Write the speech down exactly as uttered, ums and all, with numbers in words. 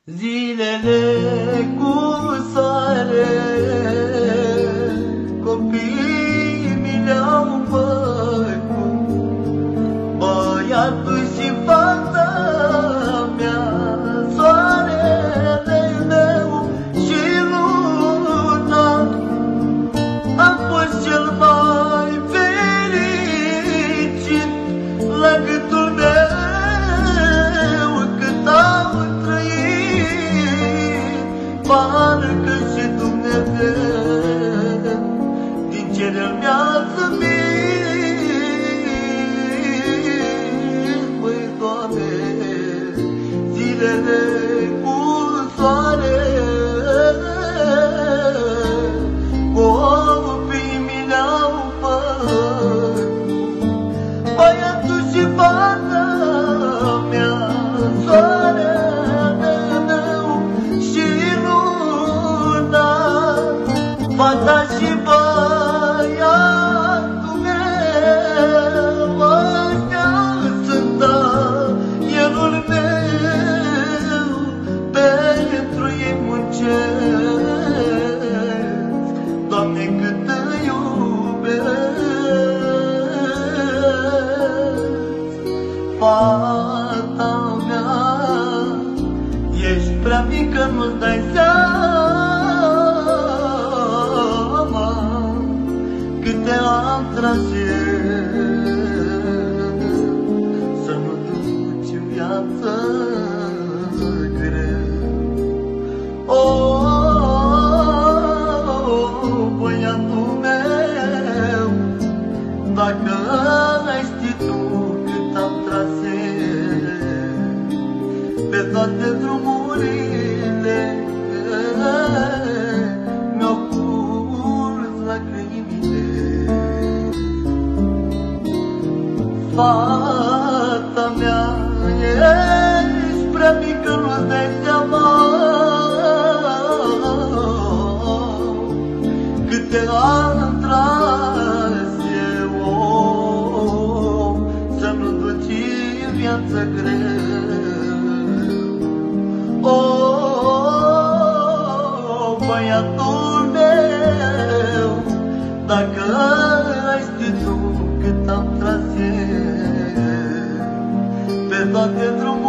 Zilele cu soare, copiii mi le-au făcut, băiatul și fata mea, soarele meu și luna. Am fost cel mai fericit la gâtul meu cât am trăit. Parcă și Dumnezeu din cer mi-a zâmbit. Păi, Doamne, zilele cu soare, copiii mi le-au făcut, băiatul și fata mea, soarele meu și luna. Fata și băiatul meu, ăștia sunt elul meu, pentru ei muncesc, Doamne, cât îi iubesc. Fata mea, ești prea mică, nu-ți dai seama câte am traseu să nu duci viață greu. Oh, băiatul meu, dacă ai ști tu cât am traseu pe toate drumurile, mi-au curs lacrimile. Fata mea, ești prea mică, nu-ți dai seama câte am tras eu, să nu duci viață greu. Oh, băiatul meu, dacă ai ști tu cât am tras eu pe toate drumurile,